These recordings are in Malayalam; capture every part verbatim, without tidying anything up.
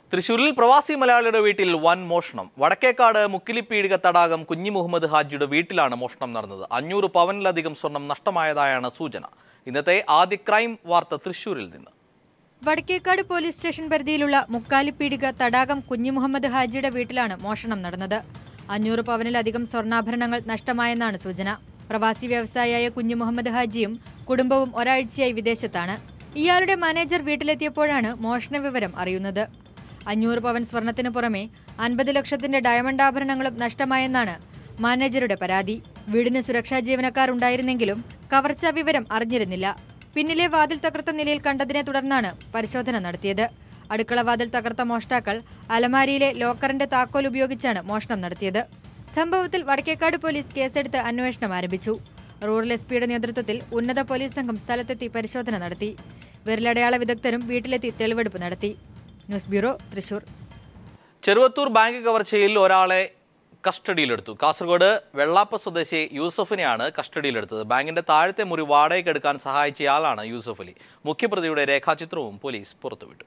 തൃശൂരിൽ പ്രവാസി മലയാളിയുടെ വീട്ടിൽ വൻ മോഷണം. വടക്കേക്കാട് മുക്കിലിപ്പീടിക തടാകം കുഞ്ഞി മുഹമ്മദ് ഹാജിയുടെ വീട്ടിലാണ് മോഷണം നടന്നത്. അഞ്ഞൂറ് പവനിലധികം സ്വർണം നഷ്ടമായതായാണ് സൂചന. ഇന്നത്തെ ആദ്യ ക്രൈം വാർത്ത തൃശൂരിൽ നിന്ന്. വടക്കേക്കാട് പോലീസ് സ്റ്റേഷൻ പരിധിയിലുള്ള മുക്കാലിപ്പീടിക തടാകം കുഞ്ഞി മുഹമ്മദ് ഹാജിയുടെ വീട്ടിലാണ് മോഷണം നടന്നത്. അഞ്ഞൂറ് പവനിലധികം സ്വർണ്ണാഭരണങ്ങൾ നഷ്ടമായെന്നാണ് സൂചന. പ്രവാസി വ്യവസായിയായ കുഞ്ഞി മുഹമ്മദ് ഹാജിയും കുടുംബവും ഒരാഴ്ചയായി വിദേശത്താണ്. ഇയാളുടെ മാനേജർ വീട്ടിലെത്തിയപ്പോഴാണ് മോഷണ വിവരം അറിയുന്നത്. അഞ്ഞൂറ് പവൻ സ്വർണത്തിന് പുറമെ അൻപത് ലക്ഷത്തിന്റെ ഡയമണ്ട് ആഭരണങ്ങളും നഷ്ടമായെന്നാണ് മാനേജറുടെ പരാതി. വീടിന് സുരക്ഷാ ജീവനക്കാർ ഉണ്ടായിരുന്നെങ്കിലും കവർച്ചാ വിവരം അറിഞ്ഞിരുന്നില്ല. പിന്നിലെ വാതിൽ തകർത്ത നിലയിൽ കണ്ടതിനെ തുടർന്നാണ് പരിശോധന നടത്തിയത്. അടുക്കള വാതിൽ തകർത്ത മോഷ്ടാക്കൾ അലമാരിയിലെ ലോക്കറിന്റെ താക്കോൽ ഉപയോഗിച്ചാണ് മോഷണം നടത്തിയത്. സംഭവത്തിൽ വടക്കേക്കാട് പോലീസ് കേസെടുത്ത് അന്വേഷണം ആരംഭിച്ചു. റൂറൽ എസ് പിയുടെ നേതൃത്വത്തിൽ ഉന്നത പോലീസ് സംഘം സ്ഥലത്തെത്തി പരിശോധന നടത്തി. വിരലടയാള വിദഗ്ധരും വീട്ടിലെത്തി തെളിവെടുപ്പ് നടത്തി. News bureau, Thrissur. Cheruvathur bank കവർച്ചയിൽ ഒരാളെ കസ്റ്റഡിയിലെടുത്തു. കാസർഗോഡ് വെള്ളാപ്പ സ്വദേശി യൂസഫിനെയാണ് കസ്റ്റഡിയിലെടുത്തത്. ബാങ്കിന്റെ താഴത്തെ മുറി വാടകയ്ക്കെടുക്കാൻ സഹായിച്ചയാളാണ് യൂസഫ് അലി. മുഖ്യപ്രതിയുടെ രേഖാചിത്രവും പോലീസ് പുറത്തുവിട്ടു.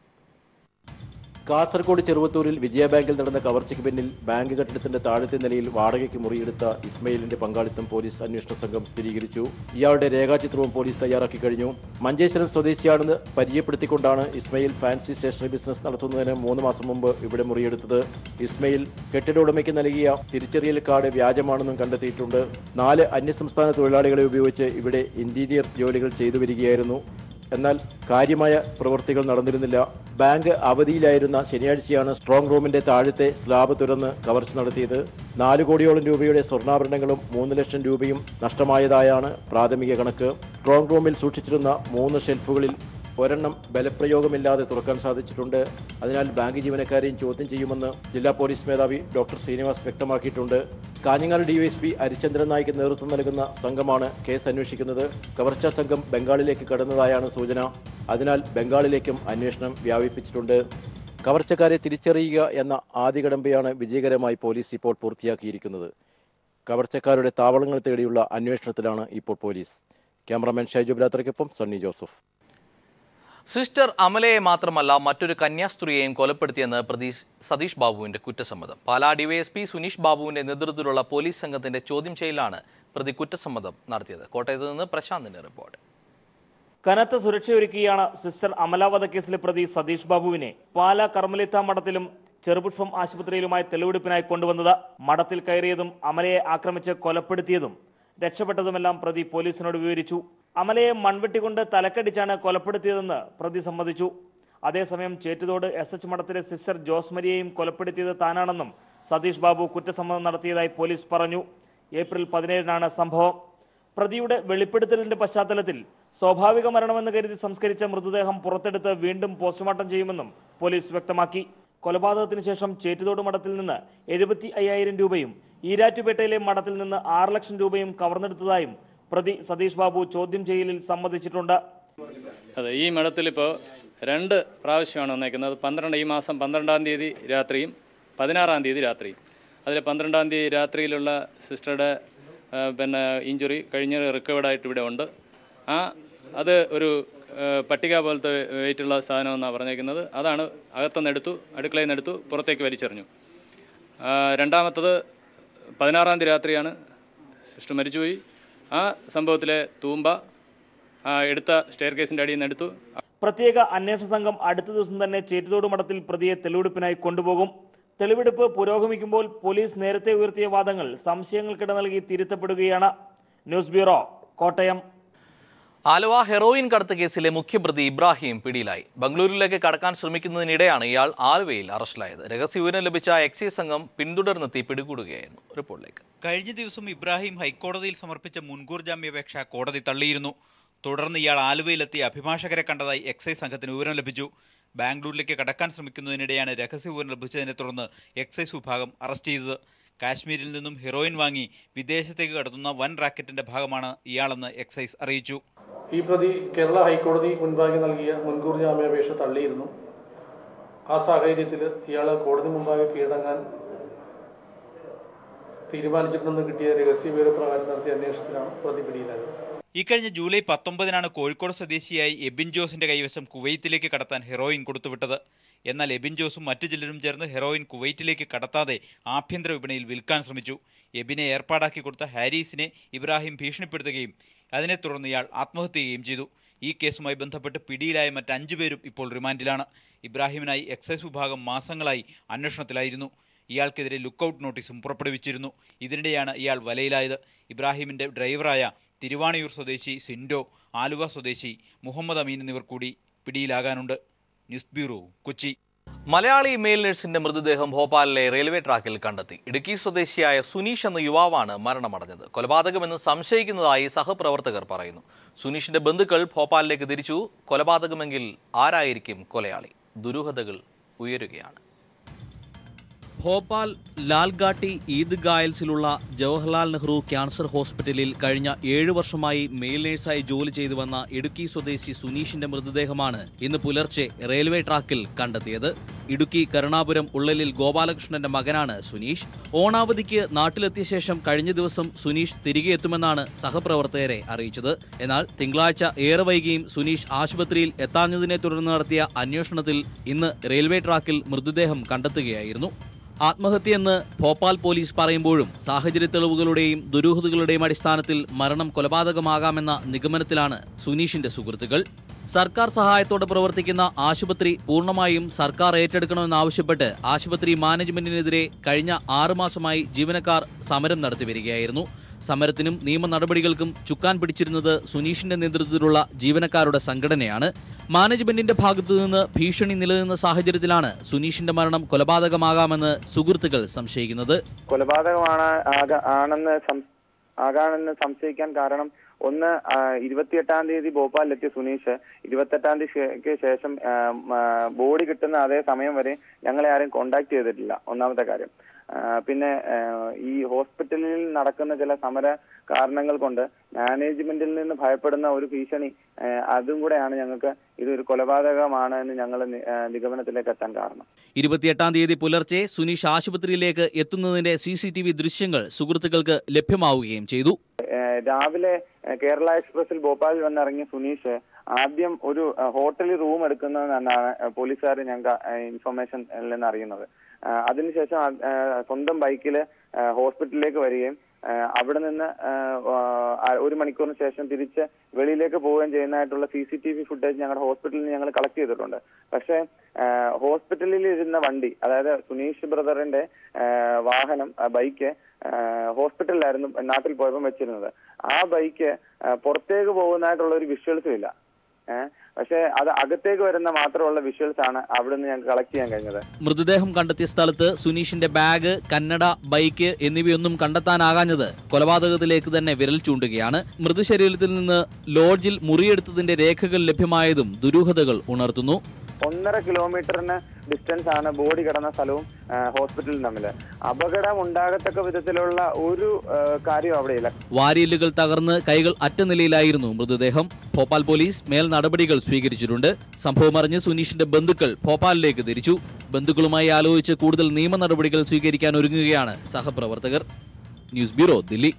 കാസർഗോഡ് ചെറുവത്തൂരിൽ വിജയ ബാങ്കിൽ നടന്ന കവർച്ചയ്ക്ക് പിന്നിൽ ബാങ്ക് കെട്ടിടത്തിന്റെ താഴത്തെ നിലയിൽ വാടകയ്ക്ക് മുറിയെടുത്ത ഇസ്മയിലിന്റെ പങ്കാളിത്തം പോലീസ് അന്വേഷണ സംഘം സ്ഥിരീകരിച്ചു. ഇയാളുടെ രേഖാചിത്രവും പോലീസ് തയ്യാറാക്കി കഴിഞ്ഞു. മഞ്ചേശ്വരം സ്വദേശിയാണെന്ന് പരിചയപ്പെടുത്തിക്കൊണ്ടാണ് ഇസ്മയിൽ ഫാൻസി സ്റ്റേഷനറി ബിസിനസ് നടത്തുന്നതിന് മൂന്ന് മാസം മുമ്പ് ഇവിടെ മുറിയെടുത്തത്. ഇസ്മയിൽ കെട്ടിട ഉടമയ്ക്ക് നൽകിയ തിരിച്ചറിയൽ കാർഡ് വ്യാജമാണെന്നും കണ്ടെത്തിയിട്ടുണ്ട്. നാല് അന്യസംസ്ഥാന തൊഴിലാളികളെ ഉപയോഗിച്ച് ഇവിടെ ഇന്റീരിയർ ജോലികൾ ചെയ്തു വരികയായിരുന്നു. എന്നാൽ കാര്യമായ പ്രവൃത്തികൾ നടന്നിരുന്നില്ല. ബാങ്ക് അവധിയിലായിരുന്ന ശനിയാഴ്ചയാണ് സ്ട്രോങ് റൂമിന്റെ താഴത്തെ സ്ലാബ് തുറന്ന് കവർച്ച നടത്തിയത്. നാല് കോടിയോളം രൂപയുടെ സ്വർണ്ണാഭരണങ്ങളും മൂന്ന് ലക്ഷം രൂപയും നഷ്ടമായതായാണ് പ്രാഥമിക കണക്ക്. സ്ട്രോങ് റൂമിൽ സൂക്ഷിച്ചിരുന്ന മൂന്ന് ഷെൽഫുകളിൽ ഒരെണ്ണം ബലപ്രയോഗമില്ലാതെ തുറക്കാൻ സാധിച്ചിട്ടുണ്ട്. അതിനാൽ ബാങ്ക് ജീവനക്കാരെയും ചോദ്യം ചെയ്യുമെന്ന് ജില്ലാ പോലീസ് മേധാവി ഡോക്ടർ ശ്രീനിവാസ് വ്യക്തമാക്കിയിട്ടുണ്ട്. കാഞ്ഞങ്ങാട് ഡിവൈഎസ്പി ഹരിചന്ദ്രൻ നായിക്ക് നേതൃത്വം നൽകുന്ന സംഘമാണ് കേസ് അന്വേഷിക്കുന്നത്. കവർച്ചാ സംഘം ബംഗാളിലേക്ക് കടന്നതായാണ് സൂചന. അതിനാൽ ബംഗാളിലേക്കും അന്വേഷണം വ്യാപിപ്പിച്ചിട്ടുണ്ട്. കവർച്ചക്കാരെ തിരിച്ചറിയുക എന്ന ആദ്യ കടമ്പയാണ് വിജയകരമായി പോലീസ് ഇപ്പോൾ പൂർത്തിയാക്കിയിരിക്കുന്നത്. കവർച്ചക്കാരുടെ താവളങ്ങൾ തേടിയുള്ള അന്വേഷണത്തിലാണ് ഇപ്പോൾ പോലീസ്. ക്യാമറാമാൻ ഷൈജു ബ്രാത്രയ്ക്കൊപ്പം സണ്ണി ജോസഫ്. സിസ്റ്റർ അമലയെ മാത്രമല്ല മറ്റൊരു കന്യാസ്ത്രീയെയും കൊലപ്പെടുത്തിയെന്ന് പ്രതി സതീഷ് ബാബുവിന്റെ കുറ്റസമ്മതം. പാലാ ഡിവൈഎസ്പി സുനീഷ് ബാബുവിന്റെ നേതൃത്വത്തിലുള്ള പോലീസ് സംഘത്തിന്റെ ചോദ്യം ചെയ്യലാണ് പ്രതി കുറ്റസമ്മതം നടത്തിയത്. കോട്ടയത്ത് നിന്ന് പ്രശാന്തിന്റെ റിപ്പോർട്ട്. കനത്ത സുരക്ഷയൊരുക്കിയാണ് സിസ്റ്റർ അമല വധക്കേസിലെ പ്രതി സതീഷ് ബാബുവിനെ പാലാ കർമ്മലിത്ത മഠത്തിലും ചെറുപുഷ്പം ആശുപത്രിയിലുമായി തെളിവെടുപ്പിനായി കൊണ്ടുവന്നത്. മഠത്തിൽ കയറിയതും അമലയെ ആക്രമിച്ച് കൊലപ്പെടുത്തിയതും രക്ഷപ്പെട്ടതുമെല്ലാം പ്രതി പോലീസിനോട് വിവരിച്ചു. അമലയെ മൺവെട്ടിക്കൊണ്ട് തലക്കടിച്ചാണ് കൊലപ്പെടുത്തിയതെന്ന് പ്രതി സമ്മതിച്ചു. അതേസമയം ചേറ്റുതോട് എസ് എച്ച് മഠത്തിലെ സിസ്റ്റർ ജോസ്മരിയെയും കൊലപ്പെടുത്തിയത് താനാണെന്നും സതീഷ് ബാബു കുറ്റസമ്മതം നടത്തിയതായി പോലീസ് പറഞ്ഞു. ഏപ്രിൽ പതിനേഴിനാണ് സംഭവം. പ്രതിയുടെ വെളിപ്പെടുത്തലിന്റെ പശ്ചാത്തലത്തിൽ സ്വാഭാവിക മരണമെന്ന് കരുതി സംസ്കരിച്ച മൃതദേഹം പുറത്തെടുത്ത് വീണ്ടും പോസ്റ്റ്മോർട്ടം ചെയ്യുമെന്നും പോലീസ് വ്യക്തമാക്കി. കൊലപാതകത്തിന് ശേഷം ചേറ്റുതോട് മഠത്തിൽ നിന്ന് എഴുപത്തി അയ്യായിരം രൂപയും ഈരാറ്റുപേട്ടയിലെ മഠത്തിൽ നിന്ന് ആറ് ലക്ഷം രൂപയും കവർന്നെടുത്തതായും പ്രതി സതീഷ് ബാബു ചോദ്യം ചെയ്യലിൽ സമ്മതിച്ചിട്ടുണ്ട്. അതെ, ഈ മഠത്തിൽ ഇപ്പോൾ രണ്ട് പ്രാവശ്യമാണ് വന്നേക്കുന്നത്. പന്ത്രണ്ട് ഈ മാസം പന്ത്രണ്ടാം തീയതി രാത്രിയും പതിനാറാം തീയതി രാത്രിയും. അതിൽ പന്ത്രണ്ടാം തീയതി രാത്രിയിലുള്ള സിസ്റ്ററുടെ പിന്നെ ഇഞ്ചുറി കഴിഞ്ഞ് റിക്കവേർഡായിട്ട് ഇവിടെ ഉണ്ട്. ആ അത് ഒരു പട്ടിക പോലത്തെ വെയിറ്റുള്ള സാധനമെന്നാണ് പറഞ്ഞേക്കുന്നത്. അതാണ് അകത്തുനിന്ന് എടുത്തു, അടുക്കളയിൽ നിന്ന് എടുത്തു, പുറത്തേക്ക് വലിച്ചെറിഞ്ഞു. രണ്ടാമത്തത് പതിനാറാം തീയതി രാത്രിയാണ് സിസ്റ്റർ മരിച്ചുപോയി. ആ സംഭവത്തിലെ തൂമ്പ എടുത്ത സ്റ്റെയർ കേസിൻ്റെ അടിയിൽ നിന്ന് എടുത്തു. പ്രത്യേക അന്വേഷണ സംഘം അടുത്ത ദിവസം തന്നെ ചേറ്റുതോട് മഠത്തിൽ പ്രതിയെ തെളിവെടുപ്പിനായി കൊണ്ടുപോകും. തെളിവെടുപ്പ് പുരോഗമിക്കുമ്പോൾ പോലീസ് നേരത്തെ ഉയർത്തിയ വാദങ്ങൾ സംശയങ്ങൾക്കിട നൽകി തിരുത്തപ്പെടുകയാണ്. News bureau, Kottayam. Aluva heroin കടത്ത് കേസിലെ മുഖ്യപ്രതി ഇബ്രാഹിം പിടിയിലായി. ബംഗളൂരുവിലേക്ക് കടക്കാൻ ശ്രമിക്കുന്നതിനിടെയാണ് ഇയാൾ ആലുവയിൽ അറസ്റ്റിലായത്. രഹസ്യവിവരം ലഭിച്ച എക്സൈസ് സംഘം പിന്തുടർന്നെത്തി പിടികൂടുകയായിരുന്നു. റിപ്പോർട്ടിലേക്ക്. കഴിഞ്ഞ ദിവസം ഇബ്രാഹിം ഹൈക്കോടതിയിൽ സമർപ്പിച്ച മുൻകൂർ ജാമ്യാപേക്ഷ കോടതി തള്ളിയിരുന്നു. തുടർന്ന് ഇയാൾ ആലുവയിലെത്തി അഭിഭാഷകരെ കണ്ടതായി എക്സൈസ് സംഘത്തിന് വിവരം ലഭിച്ചു. ബാംഗ്ലൂരിലേക്ക് കടക്കാൻ ശ്രമിക്കുന്നതിനിടെയാണ് രഹസ്യവിവരം ലഭിച്ചതിനെ തുടർന്ന് എക്സൈസ് വിഭാഗം അറസ്റ്റ് ചെയ്തത്. കാശ്മീരിൽ നിന്നും ഹെറോയിൻ വാങ്ങി വിദേശത്തേക്ക് കടത്തുന്ന വൻ റാക്കറ്റിന്റെ ഭാഗമാണ് ഇയാളെന്ന് എക്സൈസ് അറിയിച്ചു. ഈ പ്രതി കേരള ഹൈക്കോടതി മുൻപാകെ നൽകിയ മുൻകൂർ ജാമ്യാപേക്ഷ തള്ളിയിരുന്നു. ആ സാഹചര്യത്തിൽ ഇയാൾ കോടതി മുമ്പാകെ കീഴടങ്ങാൻ തീരുമാനിച്ചിട്ടുണ്ടെന്ന് കിട്ടിയ രഹസ്യ വിവരപ്രകാരം നടത്തിയ അന്വേഷണത്തിലാണ് പ്രതി പിടിയിലായത്. ഇക്കഴിഞ്ഞ ജൂലൈ പത്തൊമ്പതിനാണ് കോഴിക്കോട് സ്വദേശിയായി എബിൻ ജോസിന്റെ കൈവശം കുവൈത്തിലേക്ക് കടത്താൻ ഹെറോയിൻ കൊടുത്തുവിട്ടത്. എന്നാൽ എബിൻ ജോസും മറ്റു ചിലരും ചേർന്ന് ഹെറോയിൻ കുവൈറ്റിലേക്ക് കടത്താതെ ആഭ്യന്തര വിപണിയിൽ വിൽക്കാൻ ശ്രമിച്ചു. എബിനെ ഏർപ്പാടാക്കി കൊടുത്ത ഹാരിസിനെ ഇബ്രാഹിം ഭീഷണിപ്പെടുത്തുകയും അതിനെ തുടർന്ന് ഇയാൾ ആത്മഹത്യ ചെയ്യുകയും ചെയ്തു. ഈ കേസുമായി ബന്ധപ്പെട്ട് പിടിയിലായ മറ്റഞ്ചു പേരും ഇപ്പോൾ റിമാൻഡിലാണ്. ഇബ്രാഹിമിനായി എക്സൈസ് വിഭാഗം മാസങ്ങളായി അന്വേഷണത്തിലായിരുന്നു. ഇയാൾക്കെതിരെ ലുക്കൌട്ട് നോട്ടീസും പുറപ്പെടുവിച്ചിരുന്നു. ഇതിനിടെയാണ് ഇയാൾ വലയിലായത്. ഇബ്രാഹിമിൻ്റെ ഡ്രൈവറായ തിരുവാണിയൂർ സ്വദേശി സിൻഡോ, ആലുവ സ്വദേശി മുഹമ്മദ് അമീൻ എന്നിവർ കൂടി പിടിയിലാകാനുണ്ട്. News bureau, Kochi. Malayali male നഴ്സിന്റെ മൃതദേഹം ഭോപ്പാലിലെ റെയിൽവേ ട്രാക്കിൽ കണ്ടെത്തി. ഇടുക്കി സ്വദേശിയായ സുനീഷ് എന്ന യുവാവാണ് മരണമടഞ്ഞത്. കൊലപാതകമെന്ന് സംശയിക്കുന്നതായി സഹപ്രവർത്തകർ പറയുന്നു. സുനീഷിന്റെ ബന്ധുക്കൾ ഭോപ്പാലിലേക്ക് തിരിച്ചു. കൊലപാതകമെങ്കിൽ ആരായിരിക്കും കൊലയാളി? ദുരൂഹതകൾ ഉയരുകയാണ്. ഭോപ്പാൽ ലാൽഗാട്ടി ഈദ്ഗായൽസിലുള്ള ജവഹർലാൽ നെഹ്റു ക്യാൻസർ ഹോസ്പിറ്റലിൽ കഴിഞ്ഞ ഏഴു വർഷമായി മെയിൽ നഴ്സായി ജോലി ചെയ്തു വന്ന ഇടുക്കി സ്വദേശി സുനീഷിന്റെ മൃതദേഹമാണ് ഇന്ന് പുലർച്ചെ റെയിൽവേ ട്രാക്കിൽ കണ്ടെത്തിയത്. ഇടുക്കി കരുണാപുരം ഉള്ളലിൽ ഗോപാലകൃഷ്ണന്റെ മകനാണ് സുനീഷ്. ഓണാവധിക്ക് നാട്ടിലെത്തിയ ശേഷം കഴിഞ്ഞ ദിവസം സുനീഷ് തിരികെ എത്തുമെന്നാണ് സഹപ്രവർത്തകരെ അറിയിച്ചത്. എന്നാൽ തിങ്കളാഴ്ച ഏറെ വൈകിയും സുനീഷ് ആശുപത്രിയിൽ എത്താഞ്ഞതിനെ തുടർന്ന് നടത്തിയ അന്വേഷണത്തിൽ ഇന്ന് റെയിൽവേ ട്രാക്കിൽ മൃതദേഹം കണ്ടെത്തുകയായിരുന്നു. ആത്മഹത്യയെന്ന് ഭോപ്പാൽ പോലീസ് പറയുമ്പോഴും സാഹചര്യ തെളിവുകളുടെയും ദുരൂഹതകളുടെയും അടിസ്ഥാനത്തിൽ മരണം കൊലപാതകമാകാമെന്ന നിഗമനത്തിലാണ് സുനീഷിന്റെ സുഹൃത്തുക്കൾ. സർക്കാർ സഹായത്തോടെ പ്രവർത്തിക്കുന്ന ആശുപത്രി പൂർണ്ണമായും സർക്കാർ ഏറ്റെടുക്കണമെന്നാവശ്യപ്പെട്ട് ആശുപത്രി മാനേജ്മെന്റിനെതിരെ കഴിഞ്ഞ ആറുമാസമായി ജീവനക്കാർ സമരം നടത്തിവരികയായിരുന്നു. സമരത്തിനും നിയമ നടപടികൾക്കും ചുക്കാൻ പിടിച്ചിരുന്നത് സുനീഷിന്റെ നേതൃത്വത്തിലുള്ള ജീവനക്കാരുടെ സംഘടനയാണ്. മാനേജ്മെന്റിന്റെ ഭാഗത്തുനിന്ന് ഭീഷണി നിലനിന്ന സാഹചര്യത്തിലാണ് സുനീഷിന്റെ മരണം കൊലപാതകമാകാമെന്ന് സുഹൃത്തുക്കൾ സംശയിക്കുന്നത്. കൊലപാതകമാണ് ആണെന്ന് ആകാമെന്ന് സംശയിക്കാൻ കാരണം ഒന്ന്, ഇരുപത്തിയെട്ടാം തീയതി ഭോപ്പാലിലെത്തിയ സുനീഷ് ഇരുപത്തെട്ടാം തീയതിക്ക് ശേഷം ബോഡി കിട്ടുന്ന അതേ സമയം വരെ ഞങ്ങളെ ആരും കോണ്ടാക്ട് ചെയ്തിട്ടില്ല. ഒന്നാമത്തെ കാര്യം. പിന്നെ ഈ ഹോസ്പിറ്റലിൽ നടക്കുന്ന ചില സമര കാരണങ്ങൾ കൊണ്ട് മാനേജ്മെന്റിൽ നിന്ന് ഭയപ്പെടുന്ന ഒരു ഭീഷണി, അതും കൂടെയാണ് ഞങ്ങൾക്ക് ഇതൊരു കൊലപാതകമാണ് എന്ന് ഞങ്ങൾ നിഗമനത്തിലേക്ക് എത്താൻ കാരണം. ഇരുപത്തിയെട്ടാം തീയതി പുലർച്ചെ സുനീഷ് ആശുപത്രിയിലേക്ക് എത്തുന്നതിന്റെ സി സി ടി വി ദൃശ്യങ്ങൾ സുഹൃത്തുക്കൾക്ക് ലഭ്യമാവുകയും ചെയ്തു. രാവിലെ കേരള എക്സ്പ്രസിൽ ഭോപ്പാലിൽ വന്നിറങ്ങിയ സുനീഷ് ആദ്യം ഒരു ഹോട്ടലിൽ റൂം എടുക്കുന്നതെന്നാണ് പോലീസുകാർ ഞങ്ങൾക്ക് ഇൻഫർമേഷൻ നിന്ന് അറിയുന്നത്. അതിനുശേഷം സ്വന്തം ബൈക്കിൽ ഹോസ്പിറ്റലിലേക്ക് വരികയും അവിടെ നിന്ന് ഒരു മണിക്കൂറിന് ശേഷം തിരിച്ച് വെളിയിലേക്ക് പോവുകയും ചെയ്യുന്നതായിട്ടുള്ള C C T V footage ഞങ്ങളുടെ ഹോസ്പിറ്റലിൽ നിന്ന് ഞങ്ങൾ കളക്ട് ചെയ്തിട്ടുണ്ട്. പക്ഷേ ഹോസ്പിറ്റലിൽ ഇരുന്ന വണ്ടി, അതായത് സുനീഷ് ബ്രദറിന്റെ വാഹനം, ബൈക്ക് ഹോസ്പിറ്റലിലായിരുന്നു നാട്ടിൽ പോയപ്പോൾ വെച്ചിരുന്നത്. ആ ബൈക്ക് പുറത്തേക്ക് പോകുന്നതായിട്ടുള്ള ഒരു വിഷ്വൽസും ഇല്ല. പക്ഷേ അത് അകത്തേക്ക് വരുന്ന മാത്രമുള്ള വിഷ്വൽസ് ആണ് അവിടെ നിന്ന് ഞങ്ങൾക്ക് കളക്ട് ചെയ്യാൻ കഴിഞ്ഞത്. മൃതദേഹം കണ്ടെത്തിയ സ്ഥലത്ത് സുനീഷിന്റെ ബാഗ്, കന്നഡ, ബൈക്ക് എന്നിവയൊന്നും കണ്ടെത്താനാകാഞ്ഞത് കൊലപാതകത്തിലേക്ക് തന്നെ വിരൽ ചൂണ്ടുകയാണ്. മൃതശരീരത്തിൽ നിന്ന് ലോഡ്ജിൽ മുറിയെടുത്തതിന്റെ രേഖകൾ ലഭ്യമായതും ദുരൂഹതകൾ ഉണർത്തുന്നു. ഒന്നര കിലോമീറ്ററിന് ഡിസ്റ്റൻസ് ആണ് ബോഡി കിടന്ന സ്ഥലവും ഹോസ്പിറ്റലും തമ്മിൽ. അപകടം ഉണ്ടാകത്തക്ക വിധത്തിലുള്ള ഒരു കാര്യം അവിടെയില്ല. വാരിയല്ലുകൾ തകർന്ന് കൈകൾ അറ്റ നിലയിലായിരുന്നു മൃതദേഹം. ഭോപ്പാൽ പോലീസ് മേൽ നടപടികൾ സ്വീകരിച്ചിട്ടുണ്ട്. സംഭവം അറിഞ്ഞ് സുനീഷിന്റെ ബന്ധുക്കൾ ഭോപ്പാലിലേക്ക് തിരിച്ചു. ബന്ധുക്കളുമായി ആലോചിച്ച് കൂടുതൽ നിയമ നടപടികൾ സ്വീകരിക്കാൻ ഒരുങ്ങുകയാണ് സഹപ്രവർത്തകർ. News bureau, Delhi.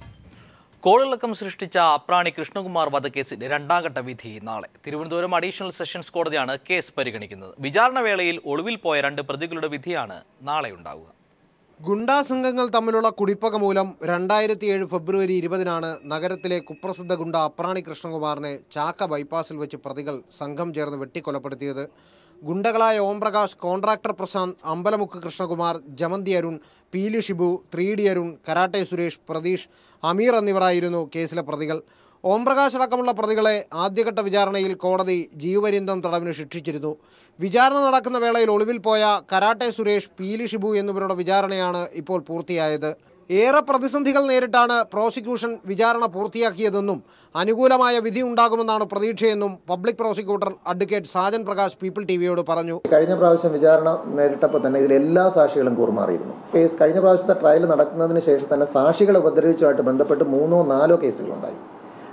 കോളിളക്കം സൃഷ്ടിച്ച അപ്രാണി കൃഷ്ണകുമാർ വധക്കേസിന്റെ രണ്ടാംഘട്ട വിധി നാളെ. തിരുവനന്തപുരം അഡീഷണൽ സെഷൻസ് കോടതിയാണ് കേസ് പരിഗണിക്കുന്നത്. വിചാരണ വേളയിൽ ഒളിവിൽ പോയ രണ്ട് പ്രതികളുടെ വിധിയാണ് നാളെ ഉണ്ടാവുക. ഗുണ്ടാ സംഘങ്ങൾ തമ്മിലുള്ള കുടിപ്പക മൂലം രണ്ടായിരത്തി ഏഴ് ഫെബ്രുവരി ഇരുപതിനാണ് നഗരത്തിലെ കുപ്രസിദ്ധ ഗുണ്ട അപ്രാണി കൃഷ്ണകുമാറിനെ ചാക്ക ബൈപ്പാസിൽ വെച്ച് പ്രതികൾ സംഘം ചേർന്ന് വെട്ടിക്കൊലപ്പെടുത്തിയത്. ഗുണ്ടകളായ Omprakash, contractor Prashanth, Ambalamukku Krishnakumar, Jamanthi Arun, Peeli Shibu, three D Arun, karate Suresh, Pratheesh, Ameer എന്നിവരായിരുന്നു കേസിലെ പ്രതികൾ. ഓംപ്രകാശ് അടക്കമുള്ള പ്രതികളെ ആദ്യഘട്ട വിചാരണയിൽ കോടതി ജീവപര്യന്തം തടവിന് ശിക്ഷിച്ചിരുന്നു. വിചാരണ നടക്കുന്ന വേളയിൽ ഒളിവിൽ പോയ കരാട്ടെ സുരേഷ്, പീലി ഷിബു എന്നിവരുടെ വിചാരണയാണ് ഇപ്പോൾ പൂർത്തിയായത്. ഏറെ പ്രതിസന്ധികൾ നേരിട്ടാണ് പ്രോസിക്യൂഷൻ വിചാരണ പൂർത്തിയാക്കിയതെന്നും അനുകൂലമായ വിധി ഉണ്ടാകുമെന്നാണ് പ്രതീക്ഷയെന്നും public prosecutor advocate Sajan Prakash people T വിയോട് പറഞ്ഞു. കഴിഞ്ഞ പ്രാവശ്യം വിചാരണ നേരിട്ടപ്പോൾ തന്നെ ഇതിൽ എല്ലാ സാക്ഷികളും കൂറുമാറിയിരുന്നു. കേസ് കഴിഞ്ഞ പ്രാവശ്യത്തെ ട്രയൽ നടക്കുന്നതിന് ശേഷം തന്നെ സാക്ഷികളെ ഉപദ്രവിച്ചുമായിട്ട് ബന്ധപ്പെട്ട് മൂന്നോ നാലോ കേസുകളുണ്ടായി.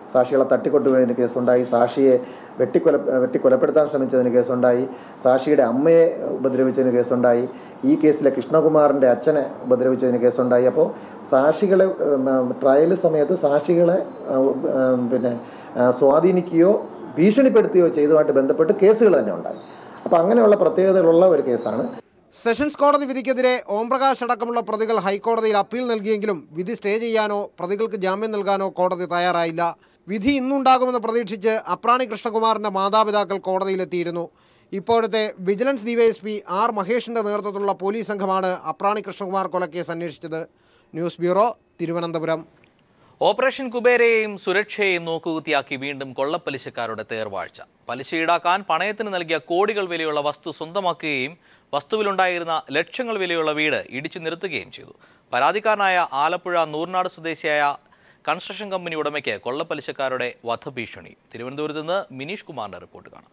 സാക്ഷികളെ തട്ടിക്കൊണ്ടുപോയതിന് കേസുണ്ടായി, സാക്ഷിയെ വെട്ടിക്കൊല വെട്ടിക്കൊലപ്പെടുത്താൻ ശ്രമിച്ചതിന് കേസുണ്ടായി, സാക്ഷിയുടെ അമ്മയെ ഉപദ്രവിച്ചതിന് കേസുണ്ടായി, ഈ കേസിലെ കൃഷ്ണകുമാറിൻ്റെ അച്ഛനെ ഉപദ്രവിച്ചതിന് കേസുണ്ടായി. അപ്പോൾ സാക്ഷികളെ ട്രയൽ സമയത്ത് സാക്ഷികളെ പിന്നെ സ്വാധീനിക്കുകയോ ഭീഷണിപ്പെടുത്തുകയോ ചെയ്തതുമായിട്ട് ബന്ധപ്പെട്ട് കേസുകൾ തന്നെ ഉണ്ടായി. അപ്പോൾ അങ്ങനെയുള്ള പ്രത്യേകതകളുള്ള ഒരു കേസാണ്. സെഷൻസ് കോടതി വിധിക്കെതിരെ ഓംപ്രകാശ് അടക്കമുള്ള പ്രതികൾ ഹൈക്കോടതിയിൽ അപ്പീൽ നൽകിയെങ്കിലും വിധി സ്റ്റേ ചെയ്യാനോ പ്രതികൾക്ക് ജാമ്യം നൽകാനോ കോടതി തയ്യാറായില്ല. വിധി ഇന്നുണ്ടാകുമെന്ന് പ്രതീക്ഷിച്ച് അപ്രാണി കൃഷ്ണകുമാറിൻ്റെ മാതാപിതാക്കൾ കോടതിയിലെത്തിയിരുന്നു. ഇപ്പോഴത്തെ വിജിലൻസ് ഡിവൈഎസ്പി ആർ മഹേഷിൻ്റെ നേതൃത്വത്തിലുള്ള പോലീസ് സംഘമാണ് അപ്രാണി കൃഷ്ണകുമാർ കൊലക്കേസ് അന്വേഷിച്ചത്. News bureau, Thiruvananthapuram. ഓപ്പറേഷൻ കുബേരയെയും സുരക്ഷയെയും നോക്കുകുത്തിയാക്കി വീണ്ടും കൊള്ളപ്പലിശക്കാരുടെ തേർവാഴ്ച. പലിശ ഈടാക്കാൻ പണയത്തിന് നൽകിയ കോടികൾ വിലയുള്ള വസ്തു സ്വന്തമാക്കുകയും വസ്തുവിലുണ്ടായിരുന്ന ലക്ഷങ്ങൾ വിലയുള്ള വീട് ഇടിച്ചു നിരത്തുകയും ചെയ്തു. പരാതിക്കാരനായ ആലപ്പുഴ നൂർനാട് സ്വദേശിയായ കൺസ്ട്രക്ഷൻ കമ്പനി ഉടമയ്ക്ക് കൊള്ളപ്പലിശക്കാരുടെ വധഭീഷണി. തിരുവനന്തപുരത്ത് നിന്ന് മിനീഷ് കുമാറിന്റെ റിപ്പോർട്ട് കാണാം.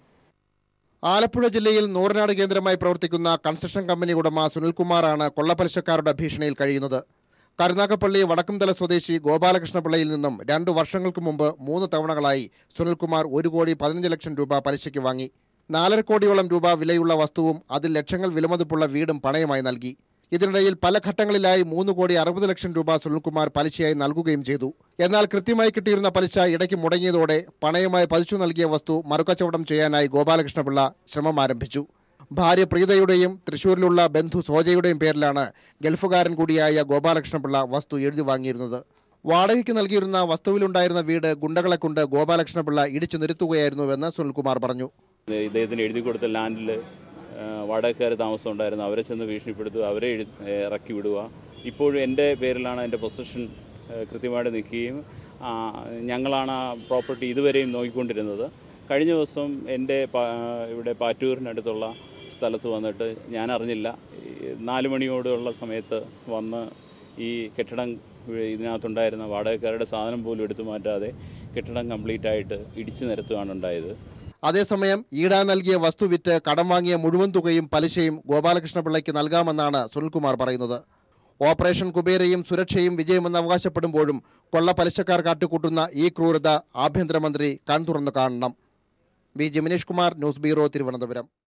ആലപ്പുഴ ജില്ലയിൽ നൂർനാട് കേന്ദ്രമായി പ്രവർത്തിക്കുന്ന കൺസ്ട്രക്ഷൻ കമ്പനി ഉടമ സുനിൽകുമാറാണ് കൊള്ളപ്പലിശക്കാരുടെ ഭീഷണിയിൽ കഴിയുന്നത്. കരുനാഗപ്പള്ളി വടക്കുംതല സ്വദേശി ഗോപാലകൃഷ്ണപിള്ളയിൽ നിന്നും രണ്ടു വർഷങ്ങൾക്ക് മുമ്പ് മൂന്ന് തവണകളായി സുനിൽകുമാർ ഒരു കോടി പതിനഞ്ച് ലക്ഷം രൂപ പലിശയ്ക്ക് വാങ്ങി. നാലര കോടിയോളം രൂപ വിലയുള്ള വസ്തുവും അതിൽ ലക്ഷങ്ങൾ വിലമതിപ്പുള്ള വീടും പണയമായി നൽകി. ഇതിനിടയിൽ പല ഘട്ടങ്ങളിലായി മൂന്ന് കോടി അറുപത് ലക്ഷം രൂപ സുനിൽകുമാർ പലിശയായി നൽകുകയും ചെയ്തു. എന്നാൽ കൃത്യമായി കിട്ടിയിരുന്ന പലിശ ഇടയ്ക്ക് മുടങ്ങിയതോടെ പണയമായി പതിച്ചു നൽകിയ വസ്തു മറുകച്ചവടം ചെയ്യാനായി ഗോപാലകൃഷ്ണപിള്ള ശ്രമം ആരംഭിച്ചു. ഭാര്യ പ്രീതയുടെയും തൃശൂരിലുള്ള ബന്ധു സോജയുടെയും പേരിലാണ് ഗൾഫുകാരൻ കൂടിയായ ഗോപാലകൃഷ്ണപിള്ള വസ്തു എഴുതി വാങ്ങിയിരുന്നത്. വാടകയ്ക്ക് നൽകിയിരുന്ന വസ്തുവിലുണ്ടായിരുന്ന വീട് ഗുണ്ടകളെ കൊണ്ട് ഗോപാലകൃഷ്ണപിള്ള ഇടിച്ചു നിരത്തുകയായിരുന്നുവെന്ന് സുനിൽകുമാർ പറഞ്ഞു. ഇദ്ദേഹത്തിന് എഴുതി കൊടുത്ത ലാൻഡിൽ വാടകക്കാർ താമസം ഉണ്ടായിരുന്നു, അവരെ ചെന്ന് ഭീഷണിപ്പെടുത്തുക, അവരെ ഇറക്കി വിടുക. ഇപ്പോഴും എൻ്റെ പേരിലാണ് എൻ്റെ പൊസഷൻ കൃത്യമായിട്ട് നിൽക്കുകയും ഞങ്ങളാണ് ആ പ്രോപ്പർട്ടി ഇതുവരെയും നോക്കിക്കൊണ്ടിരുന്നത്. കഴിഞ്ഞ ദിവസം എൻ്റെ ഇവിടെ പാറ്റൂരിനടുത്തുള്ള സ്ഥലത്ത് വന്നിട്ട് ഞാൻ അറിഞ്ഞില്ല, നാല് മണിയോടുള്ള സമയത്ത് വന്ന് ഈ കെട്ടിടം ഇതിനകത്തുണ്ടായിരുന്ന വാടകക്കാരുടെ സാധനം പോലും എടുത്തു മാറ്റാതെ കെട്ടിടം കംപ്ലീറ്റ് ആയിട്ട് ഇടിച്ചു നിരത്തുകയാണ് ഉണ്ടായത്. അതേസമയം ഈടാൻ നൽകിയ വസ്തു വിറ്റ് കടം വാങ്ങിയ മുഴുവൻ തുകയും പലിശയും ഗോപാലകൃഷ്ണപിള്ളയ്ക്ക് നൽകാമെന്നാണ് സുനിൽകുമാർ പറയുന്നത്. ഓപ്പറേഷൻ കുബേരയും സുരക്ഷയും വിജയമെന്ന് അവകാശപ്പെടുമ്പോഴും കൊള്ള പലിശക്കാർ കാട്ടിക്കൂട്ടുന്ന ഈ ക്രൂരത ആഭ്യന്തരമന്ത്രി കൺതുറന്ന് കാണണം. V Jimineesh Kumar, news bureau, Thiruvananthapuram.